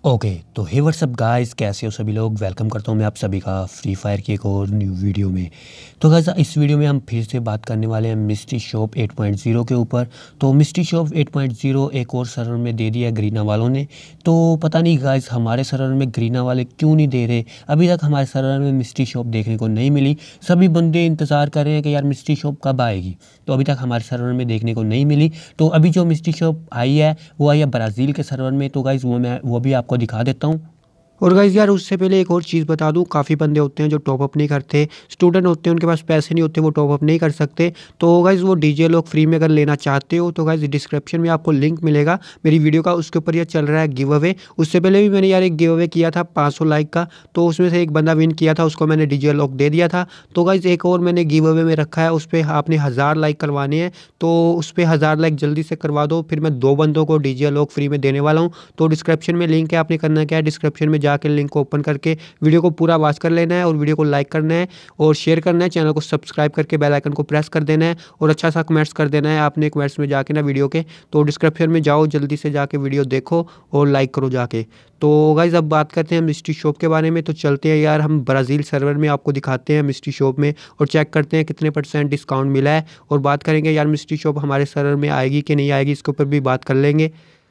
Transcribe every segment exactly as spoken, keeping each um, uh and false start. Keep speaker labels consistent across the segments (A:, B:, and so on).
A: Okay तो हे WhatsApp guys, कैसे हो सभी लोग। वेलकम करता हूं मैं आप सभी का फ्री फायर की एक और न्यू वीडियो में। तो गाइस इस वीडियो में हम फिर से बात करने वाले हैं mystery shop eight point zero के ऊपर। तो mystery shop eight point zero एक और सर्वर में दे दिया ग्रीना वालों ने। तो पता नहीं गाइस हमारे सर्वर में ग्रीना वाले क्यों नहीं दे रहे। अभी तक हमारे सर्वर में मिस्ट्री शॉप देखने को नहीं मिली। सभी बंदे इंतज़ार कर रहे हैं कि यार मिस्ट्री शॉप कब आएगी, तो अभी तक हमारे सर्वर में देखने को नहीं मिली। तो अभी जो मिस्ट्री शॉप आई है वो आई है ब्राज़ील के सर्वर में। तो गाइस वो मैं वो भी आपको दिखा देता हूँ।
B: और गाइस यार उससे पहले एक और चीज़ बता दूं, काफ़ी बंदे होते हैं जो टॉप अप नहीं करते, स्टूडेंट होते हैं उनके पास पैसे नहीं होते, वो टॉप अप नहीं कर सकते। तो गाइस वो डीजे लोग फ्री में अगर लेना चाहते हो तो गाइस डिस्क्रिप्शन में आपको लिंक मिलेगा मेरी वीडियो का, उसके ऊपर ये चल रहा है गिव अवे। उससे पहले भी मैंने यार एक गिव अवे किया था पाँच सौ लाइक का, तो उसमें से एक बंदा विन किया था, उसको मैंने डीजे लॉक दे दिया था। तो गाइस एक और मैंने गिव अवे में रखा है, उस पर आपने हज़ार लाइक करवाने हैं, तो उस पर हज़ार लाइक जल्दी से करवा दो, फिर मैं दो बंदों को डीजे लॉक फ्री में देने वाला हूँ। तो डिस्क्रिप्शन में लिंक है, आपने करना क्या है, डिस्क्रिप्शन में जाकर लिंक को ओपन करके वीडियो को पूरा वॉच कर लेना है और वीडियो को लाइक करना है और शेयर करना है, चैनल को सब्सक्राइब करके बेल आइकन को प्रेस कर देना है और अच्छा सा कमेंट्स कर देना है आपने कमेंट्स में जाके ना वीडियो के। तो डिस्क्रिप्शन में जाओ, जल्दी से जाके वीडियो देखो और लाइक करो जाके। तो गाइस अब बात करते हैं मिस्ट्री शॉप के बारे में। तो चलते हैं यार हम ब्राज़ील सर्वर में, आपको दिखाते हैं मिस्ट्री शॉप में और चेक करते हैं कितने परसेंट डिस्काउंट मिला है, और बात करेंगे यार मिस्ट्री शॉप हमारे सर्वर में आएगी कि नहीं आएगी, इसके ऊपर भी बात कर लेंगे।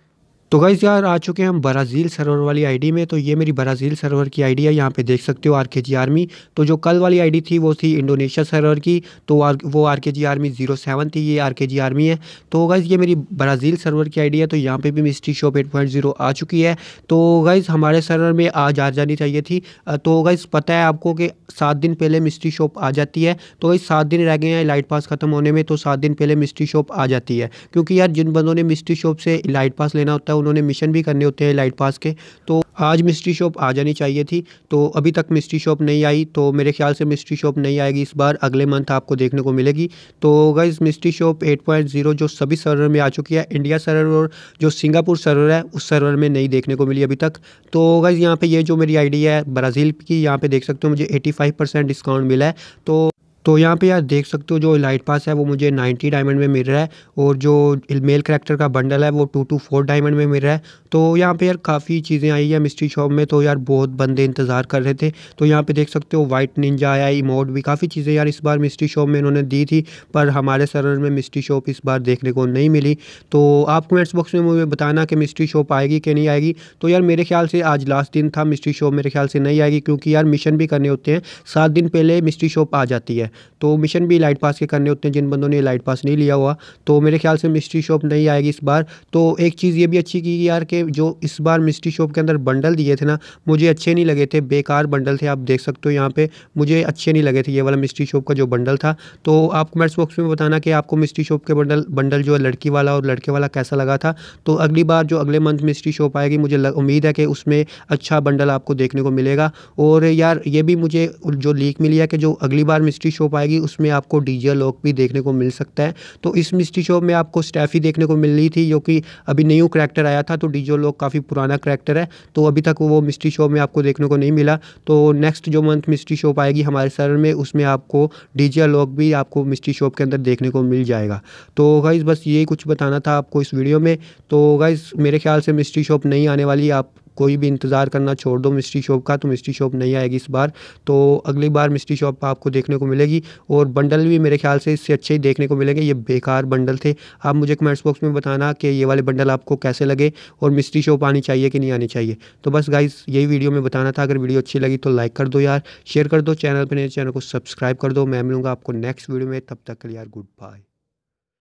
B: तो गाइस यार आ चुके हैं हम ब्राज़ील सर्वर वाली आईडी में। तो ये मेरी ब्राज़ील सर्वर की आईडी है, यहाँ पे देख सकते हो आरकेजी आर्मी। तो जो कल वाली आईडी थी वो थी इंडोनेशिया सर्वर की, तो आर, वो आरकेजी आर्मी ज़ीरो सेवन थी, ये आरकेजी आर्मी है। तो गाइस ये मेरी ब्राज़ील सर्वर की आईडी है। तो यहाँ पे भी mystery shop eight point zero आ चुकी है। तो गाइस हमारे सर्वर में आज आ जानी चाहिए थी। तो गाइस पता है आपको कि सात दिन पहले मिस्ट्री शॉप आ जाती है। तो गाइस सात दिन रह गए हैं लाइट पास ख़त्म होने में, तो सात दिन पहले मिस्ट्री शॉप आ जाती है, क्योंकि यार जिन बंदों ने मिस्ट्री शॉप से लाइट पास लेना होता है उन्होंने मिशन भी करने होते हैं लाइट पास के। तो आज मिस्ट्री शॉप आ जानी चाहिए थी, तो अभी तक मिस्ट्री शॉप नहीं आई। तो मेरे ख्याल से मिस्ट्री शॉप नहीं आएगी इस बार, अगले मंथ आपको देखने को मिलेगी। तो guys mystery shop eight point zero जो सभी सर्वर में आ चुकी है, इंडिया सर्वर और जो सिंगापुर सर्वर है उस सर्वर में नहीं देखने को मिली अभी तक। तो गाइस यहाँ पे ये जो मेरी आईडी है ब्राज़ील की, यहाँ पे देख सकते हो मुझे पचासी परसेंट डिस्काउंट मिला है। तो तो यहाँ पे यार देख सकते हो जो लाइट पास है वो मुझे नब्बे डायमंड में मिल रहा है, और जो मेल करैक्टर का बंडल है वो टू टू फोर डायमंड में मिल रहा है। तो यहाँ पे यार काफ़ी चीज़ें आई है मिस्ट्री शॉप में, तो यार बहुत बंदे इंतज़ार कर रहे थे। तो यहाँ पे देख सकते हो वाइट निंजा आया, इमोट भी, काफ़ी चीज़ें यार इस बार मिस्ट्री शॉप में इन्होंने दी थी, पर हमारे सर्वर में मिस्ट्री शॉप इस बार देखने को नहीं मिली। तो आप कमेंट्स बॉक्स में मुझे बताना कि मिस्ट्री शॉप आएगी कि नहीं आएगी। तो यार मेरे ख्याल से आज लास्ट दिन था, मिस्ट्री शॉप मेरे ख्याल से नहीं आएगी, क्योंकि यार मिशन भी करने होते हैं, सात दिन पहले मिस्ट्री शॉप आ जाती है। तो मिशन भी लाइट पास के करने होते हैं जिन बंदों ने लाइट पास नहीं लिया हुआ। तो मेरे ख्याल से मिस्ट्री शॉप नहीं आएगी इस बार। तो एक चीज़ ये भी अच्छी की यार कि जो इस बार मिस्ट्री शॉप के अंदर बंडल दिए थे ना, मुझे अच्छे नहीं लगे थे, बेकार बंडल थे। आप देख सकते हो यहाँ पे मुझे अच्छे नहीं लगे थे ये वाला मिस्ट्री शॉप का जो बंडल था। तो आप कमेंट्स बॉक्स में बताना कि आपको मिस्ट्री शॉप के बंडल बंडल जो है लड़की वाला और लड़के वाला कैसा लगा था। तो अगली बार जो अगले मंथ मिस्ट्री शॉप आएगी, मुझे उम्मीद है कि उसमें अच्छा बंडल आपको देखने को मिलेगा। और यार ये भी मुझे जो लीक मिली है कि जो अगली बार मिस्ट्री शॉप आएगी उसमें आपको डीजे लॉक भी देखने को मिल सकता है। तो इस मिस्ट्री शॉप में आपको स्टैफी देखने को मिल रही थी, जो कि अभी न्यू करैक्टर आया था। तो डीजे लॉक काफ़ी पुराना करैक्टर है, तो अभी तक वो मिस्ट्री शॉप में आपको देखने को नहीं मिला। तो नेक्स्ट जो मंथ मिस्ट्री शॉप आएगी हमारे सर्वर में, उसमें आपको डीजे लॉक भी आपको मिस्ट्री शॉप के अंदर देखने को मिल जाएगा। तो गाइस बस यही कुछ बताना था आपको इस वीडियो में। तो गाइस मेरे ख्याल से मिस्ट्री शॉप नहीं आने वाली, आप कोई भी इंतज़ार करना छोड़ दो मिस्ट्री शॉप का। तो मिस्ट्री शॉप नहीं आएगी इस बार, तो अगली बार मिस्ट्री शॉप आपको देखने को मिलेगी। और बंडल भी मेरे ख्याल से इससे अच्छे ही देखने को मिलेंगे, ये बेकार बंडल थे। आप मुझे कमेंट्स बॉक्स में बताना कि ये वाले बंडल आपको कैसे लगे और मिस्ट्री शॉप आनी चाहिए कि नहीं आनी चाहिए। तो बस गाइस यही वीडियो में बताना था। अगर वीडियो अच्छी लगी तो लाइक कर दो यार, शेयर कर दो, चैनल पर नए चैनल को सब्सक्राइब कर दो। मैं मिलूँगा आपको नेक्स्ट वीडियो में, तब तक के लिए यार गुड बाय।